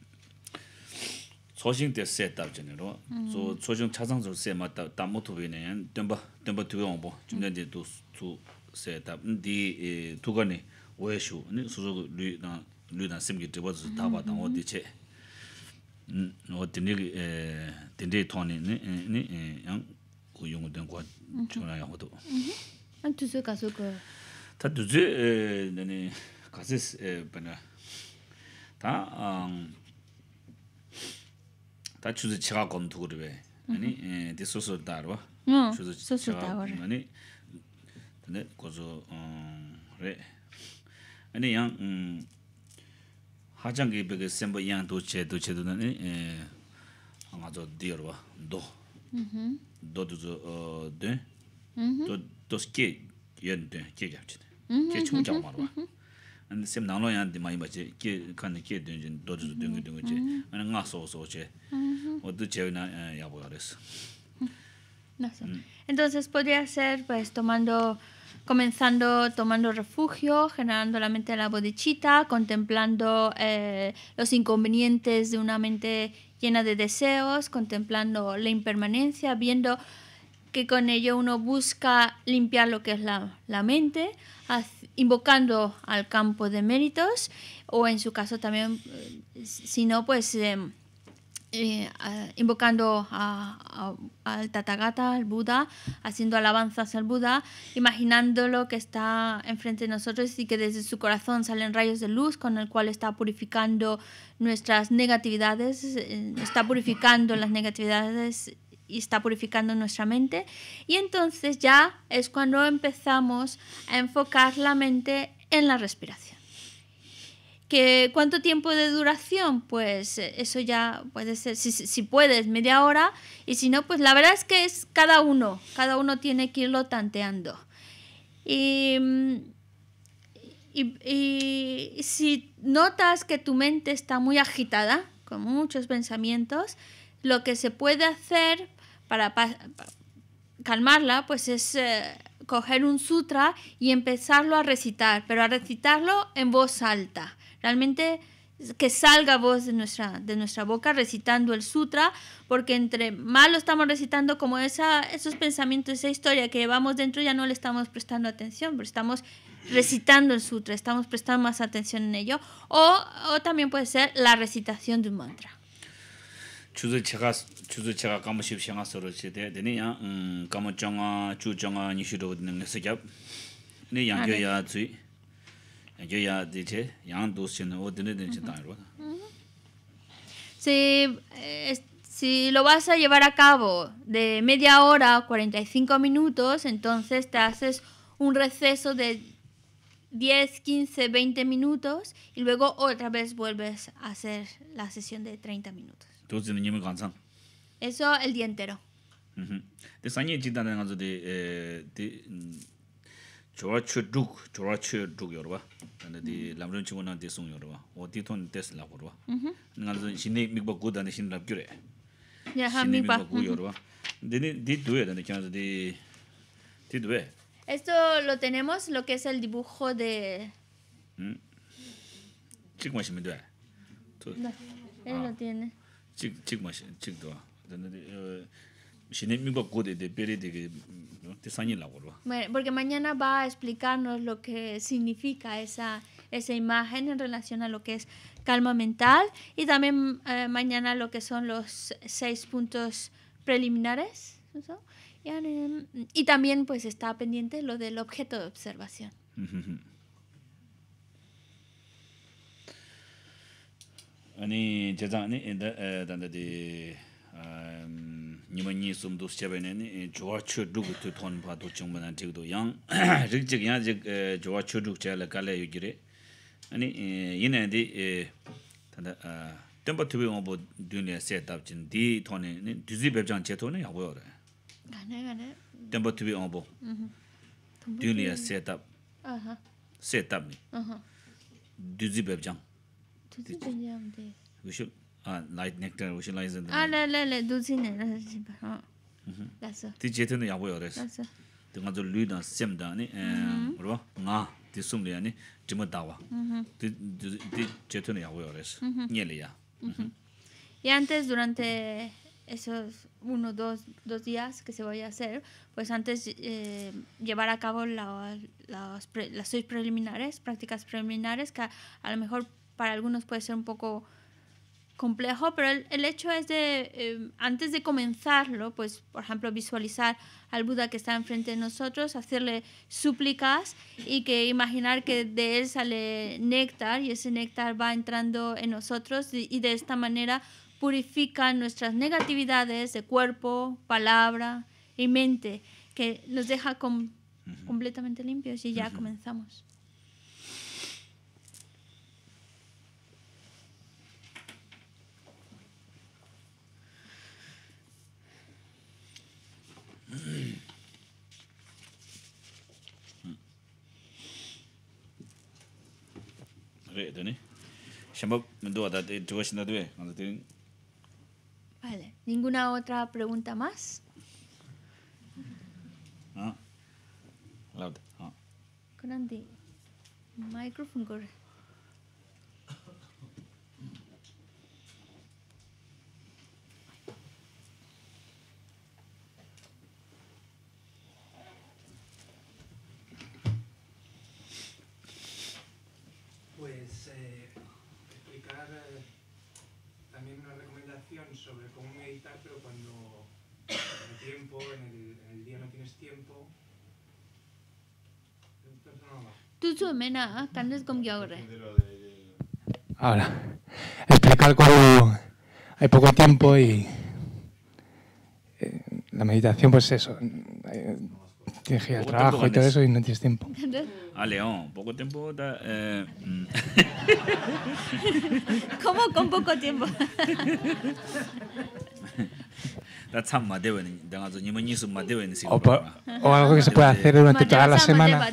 Speaker 1: 초싱 때 셋업 전에로 저 초싱 차상조 셋마다 담모토베네 덤바 덤바 두용보 준전제 도수 셋업 디 두거니 외슈 니 수수 류나 류나 심기 되버스 다바다 어디체 음 어디니 에 딘데 토니 니니양 고용된 거 전화야 호도
Speaker 2: 안 두서 가서 그
Speaker 1: 다 두제 네 가스 에 버나 다음 다 주제 제가 검토를 왜 아니 에 디소소 다로
Speaker 2: 응
Speaker 1: 주제
Speaker 2: 소소 다로
Speaker 1: 아니 근데 거저 어 그래 아니 양음 하장기 베게 셈버 양 도체 도체도는 에 아마도 디어와 도 도도 어데 도 도스케 연데 계ገብ지 계 총장 말와 and sem nalo yan di mai ba che ke kan ke den jin do do den den che ana nga so so che o du che na ya bo res.
Speaker 2: No sé. Entonces podría ser pues tomando comenzando tomando refugio, generando la mente de la bodhicitta, contemplando eh, los inconvenientes de una mente llena de deseos, contemplando la impermanencia, viendo que con ello uno busca limpiar lo que es la, la mente, invocando al campo de méritos, o en su caso también, si no, pues eh, eh, invocando a, a, al Tathagata, al Buda, haciendo alabanzas al Buda, imaginándolo que está enfrente de nosotros y que desde su corazón salen rayos de luz con el cual está purificando nuestras negatividades, eh, está purificando las negatividades y está purificando nuestra mente, y entonces ya es cuando empezamos a enfocar la mente en la respiración. ¿Que cuánto tiempo de duración? Pues eso ya puede ser, si, si puedes, media hora, y si no, pues la verdad es que es cada uno, cada uno tiene que irlo tanteando. Y, y, y si notas que tu mente está muy agitada, con muchos pensamientos, lo que se puede hacer para, para calmarla, pues es eh, coger un sutra y empezarlo a recitar, pero a recitarlo en voz alta. Realmente que salga voz de nuestra, de nuestra boca recitando el sutra, porque entre más lo estamos recitando, como esa, esos pensamientos, esa historia que llevamos dentro, ya no le estamos prestando atención, pero estamos recitando el sutra, estamos prestando más atención en ello, o, o también puede ser la recitación de un mantra.
Speaker 1: 주제 제가 주제 제가 감시 시행하 서로 시대 되니야 음 감정아 주정아 니시로 있는 세겹 네 양교야 주 양교야 되제 양도신 어디는 되지 다로
Speaker 2: si eh, si lo vas a llevar a cabo de media hora cuarenta y cinco minutos, entonces te haces un receso de diez, quince, veinte minutos y luego otra vez vuelves a hacer la sesión de treinta minutos.
Speaker 1: 도즈는 님을 간상.
Speaker 2: Eso el día entero.
Speaker 1: 음. 데 산이 지다는 가서 데데 조아추둑 조아추둑 여러봐. 근데 디 람런 친구는 데송 여러봐. 어디톤 데스라 거봐. 음. 나는 신이 미국 고단의 신랍 그래.
Speaker 2: Ya,
Speaker 1: 신의
Speaker 2: 미pa.
Speaker 1: 민과 구요로. 근데 디 두에 근데 그냥 디 디두에.
Speaker 2: Esto lo tenemos, lo que es el dibujo de...
Speaker 1: 지금 마시면 돼.
Speaker 2: No, él lo tiene.
Speaker 1: 지금 지금 마시 지금도. 근데 신의 민과 구데 데 베리데 데 산이라고 그러.
Speaker 2: Bueno, porque mañana va a explicarnos lo que significa esa, esa imagen en relación a lo que es calma mental y también eh, mañana lo que son los seis puntos preliminares. ¿Eso? Y, eh, y también pues está pendiente lo del objeto de observación.
Speaker 1: 아니 제자니 인데 단데 니만니 숨도 셔베네 조아 추두고 돈 봐도 정말 지금도 양 릭직 양직 조아 추두고 잘 갈래 유지래 아니 이네디 단다 템버 투비 오보 듄에 셋업 진디 돈에 디지 웹장 제토네 야고요래
Speaker 2: 가네 가네.
Speaker 1: 템버 투비 오보 듄에 셋업
Speaker 2: 아하.
Speaker 1: 셋업니
Speaker 2: 아하.
Speaker 1: 디지 웹장
Speaker 2: 두지 그냥 돼.
Speaker 1: 우시 아 라이트 넥터 우시 라이즈
Speaker 2: 아, 레레레 두지네. 어. 됐어.
Speaker 1: 디 제토네 야고요래
Speaker 2: 됐어.
Speaker 1: 등가 저 류다 셈다니 에 뭐라 나 디숨리아니 지모다와 디 제토네 야고요래 녜리야.
Speaker 2: Y antes, durante esos uno, dos, dos días que se vaya a hacer, pues antes eh, llevar a cabo la, las, pre, las seis preliminares, prácticas preliminares, que a, a lo mejor para algunos puede ser un poco complejo, pero el, el hecho es de, eh, antes de comenzarlo, pues, por ejemplo, visualizar al Buda que está enfrente de nosotros, hacerle súplicas y que imaginar que de él sale néctar y ese néctar va entrando en nosotros y, y de esta manera purifican nuestras negatividades de cuerpo, palabra y mente, que nos deja com- uh-huh. completamente limpios y ya uh-huh. comenzamos. Vale, ¿ninguna otra pregunta más?
Speaker 1: Ah, loud. Ah.
Speaker 2: Grande. Microphone corre.
Speaker 3: Pues eh, explicar eh, también una recomendación sobre cómo meditar, pero cuando en el tiempo, en el, en el día no tienes tiempo.
Speaker 2: Tú sumena, ¿candes con qué ahora?
Speaker 3: Ahora, explicar cuando hay poco tiempo y eh, la meditación, pues eso. Eh, tienes que ir al trabajo y todo eso y no tienes tiempo.
Speaker 1: Ah, León, poco tiempo da... Eh,
Speaker 2: ¿Cómo con poco tiempo?
Speaker 3: O, o algo que se puede hacer durante toda la semana.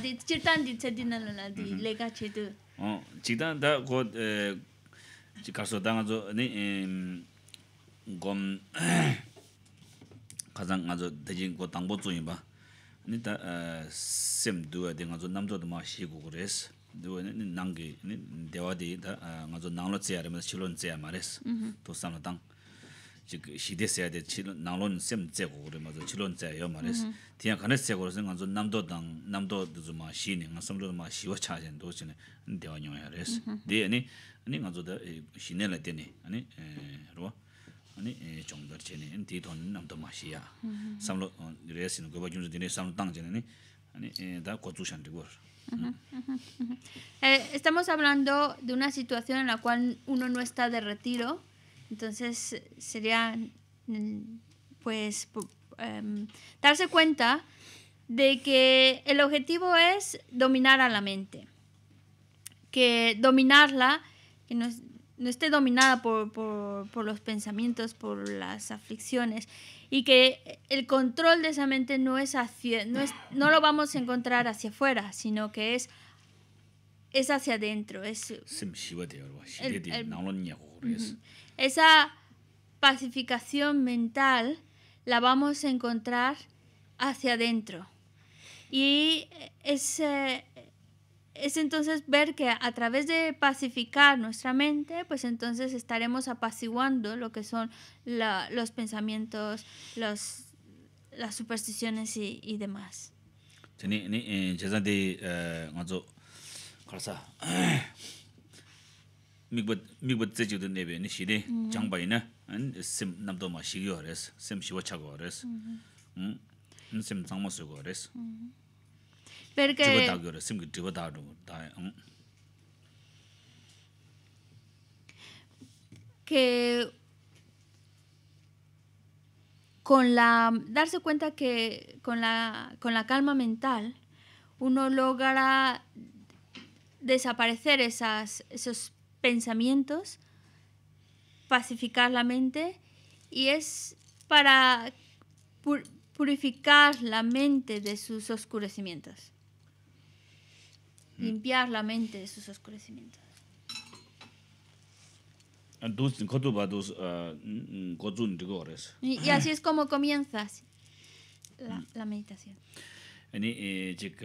Speaker 1: 어, 지단 다곧 지가서 당아서 네 곰 가장 아주 대진 고 당보 중이 봐. 근데 셈도 되가서 남조도 막 시고 그랬어. 너는 난게 대화디 다 아주 나로 째야면 실론 째야 말했어. 또 삼당 지금 시대세야 돼 실론 나론 셈 째고 그래 맞아 실론 째요 말했어. 뒤에 가는 째고서 아주 남도당 남도도 좀 시네. 섬도 막 시워 차진 도시네. 대화녀야 그랬어. 대니 아니 아주다 시내라 되네. 아니 로 아니 정도 전에 디돈 남도 마시야. 삼로 레스는 거 봐주는 데네 삼로 당전에 아니 다 고주산 되고.
Speaker 2: Eh, estamos hablando de una situación en la cual uno no está de retiro, entonces sería pues um, darse cuenta de que el objetivo es dominar a la mente, que dominarla, que no, no esté dominada por, por, por los pensamientos, por las aflicciones, y que el control de esa mente no es hacia, no es, no lo vamos a encontrar hacia afuera, sino que es es hacia adentro, es el, el, esa pacificación mental la vamos a encontrar hacia adentro. Y es, eh, es entonces ver que a través de pacificar nuestra mente, pues entonces estaremos apaciguando lo que son la, los pensamientos, los, las supersticiones y, y demás.
Speaker 1: Teni ni jazande ngazo kharsa migbot migbot tseju de nebe ni shide changbai na an sim namdo ma shigyo res sim shiwa chago res hm sim changmo sugo res
Speaker 2: Ver
Speaker 1: jiba
Speaker 2: que,
Speaker 1: dagyo res sim gi jiba da do da
Speaker 2: que con la darse cuenta que con la con la calma mental uno logra desaparecer esas, esos pensamientos, pacificar la mente, y es para pur purificar la mente de sus oscurecimientos, limpiar la mente de sus oscurecimientos.
Speaker 1: dos kotu ba dos gozun digo res
Speaker 2: Y, y así es como comienza la, la meditación.
Speaker 1: ani eh jik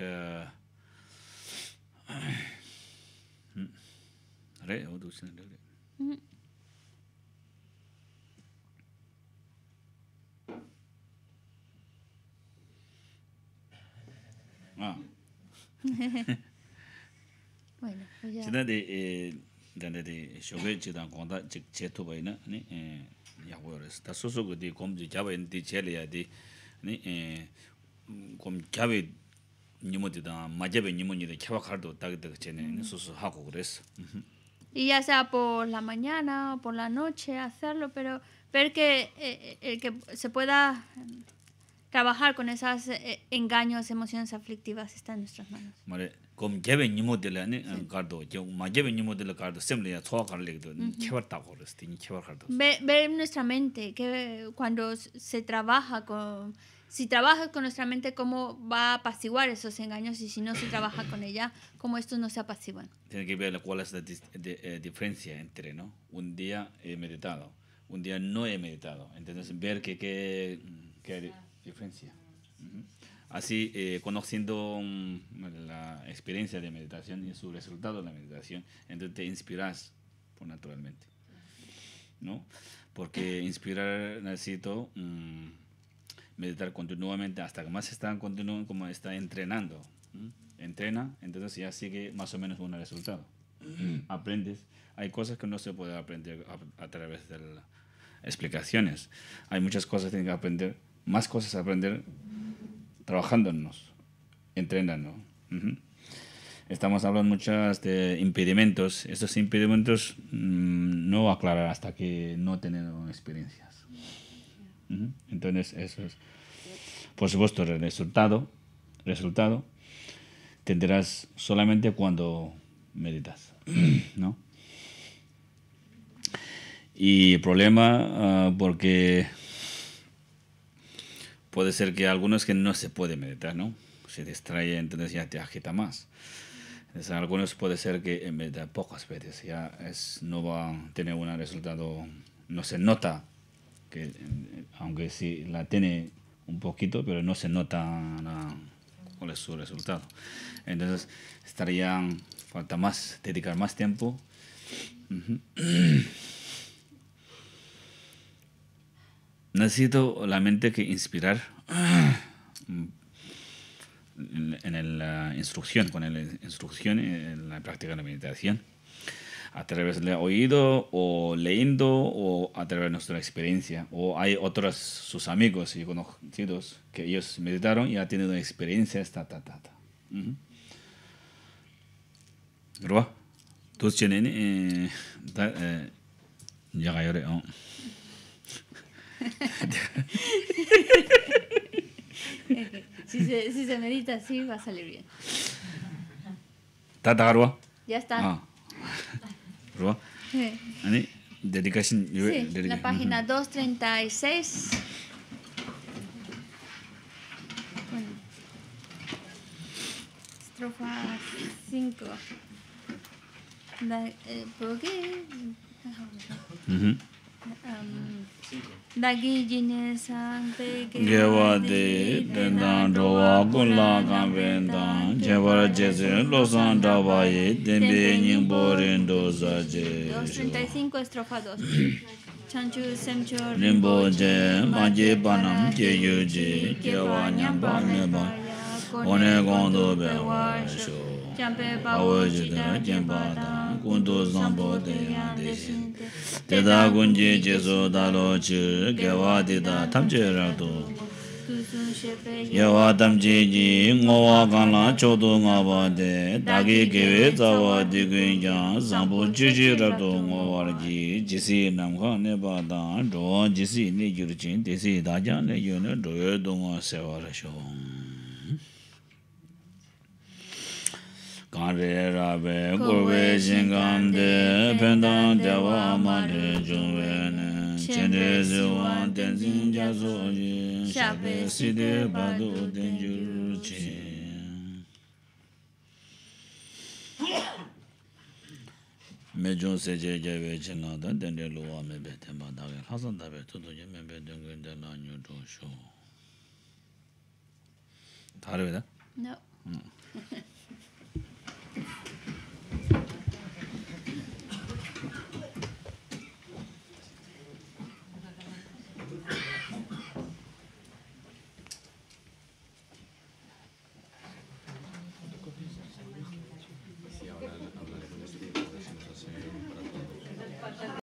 Speaker 1: re o dos ne re ah
Speaker 2: Bueno, pues ya.
Speaker 1: Chida de eh dande de shoge chida konda chik cheto baina ni eh ya wores ta soso go de kom ji jabe ndi chele ya de ni eh kom jabe nimo de da majabe nimo ni de chawa khardo tag de chene ni soso hago gres
Speaker 2: Y ya sea por la mañana o por la noche hacerlo, pero ver que eh, el que se pueda eh, trabajar con esos eh, engaños, emociones aflictivas está en nuestras manos.
Speaker 1: mare kom jabe nimo de la ni gardo jo majabe nimo de la gardo semle ya chowa kar le do chawa ta gres ti chawa khardo
Speaker 2: Ver, ver nuestra mente, que cuando se trabaja con... Si trabaja con nuestra mente, cómo va a apaciguar esos engaños, y si no se trabaja con ella, cómo estos no se apaciguan.
Speaker 1: Tiene que ver cuál es la dis de, eh, diferencia entre, ¿no? Un día he meditado, un día no he meditado. Entonces, ver qué qué qué diferencia. Uh-huh. Así, eh, conociendo um, la experiencia de meditación y su resultado de la meditación, entonces te inspiras por naturalmente, ¿no? Porque inspirar necesito um, meditar continuamente hasta que más está continúa como está entrenando. ¿Mm? Entrena, entonces ya sigue más o menos un resultado. Aprendes. Hay cosas que no se puede aprender a, a través de las explicaciones. Hay muchas cosas que tienen que aprender, más cosas a aprender trabajándonos, entrenando. Uh-huh. Estamos hablando muchas de impedimentos. Estos impedimentos mmm, no aclarar hasta que no tenemos experiencias. Uh-huh. Entonces, eso es. Por supuesto, el resultado, resultado tendrás solamente cuando meditas, ¿no? Y el problema, uh, porque puede ser que algunos que no se puede meditar, ¿no? Se distrae, entonces ya te agita más. Entonces, algunos puede ser que meditar pocas veces ya es, no va a tener un resultado, no se nota, que aunque sí la tiene un poquito, pero no se nota la, cuál es su resultado. Entonces, estarían, falta más, dedicar más tiempo. Uh-huh. Necesito la mente que inspirar en, en la instrucción, con la instrucción en la práctica de la meditación, a través del oído o leyendo o a través de nuestra experiencia. O hay otros, sus amigos y conocidos, que ellos meditaron y han tenido experiencias, ta, ta, ta, ta. ¿Verdad? Tú tienes, ya gayore, oh.
Speaker 2: Si se, si se medita así, va a salir bien.
Speaker 1: ¿Ta, ta, garua?
Speaker 2: Ya está.
Speaker 1: Ah. ¿Verdad?
Speaker 2: Sí.
Speaker 1: ¿Ani? Dedicación.
Speaker 2: Sí, la página doscientos treinta y seis. Bueno. Estrofa cinco. La, eh, ¿Por qué?
Speaker 1: Uh-huh.
Speaker 2: Dagi jine sangpe
Speaker 1: Gewa de dendan rowa kunla kampenda Jebara jese losan dabaye Dembe nyingbo rindo zaje
Speaker 2: dos treinta y cinco, estrofa dos. Chanchu semcho
Speaker 1: Rimbo je maje banam je yuji Gewa nyamba neba One gondo bewa sho
Speaker 2: Jampe
Speaker 1: Awa jidara jembada Kundo zambo deyande Deda gunji jeso dalo chi Gewa dida tamche rado Yewa tamche ji Ngowa kanla chodo ngaba de Dagi gewe zawa digun jan Zambo jiji rado ngowa ji Jisi namka neba dan Rowa jisi ni yurchin Desi dajan ne yune Royo dunga sewa rasho Kanre rabe kurwe shingam-de Pendan dewa mante jungwe-ne Chende ziwan tenzin jaso-ji Shape side badu tenjuru-chi Mejun seje jebe chinada Tende luwa mebe tenpa dage Hasan tabe tutu je mebe dungwe de la nyu to sho Tare da?
Speaker 2: No.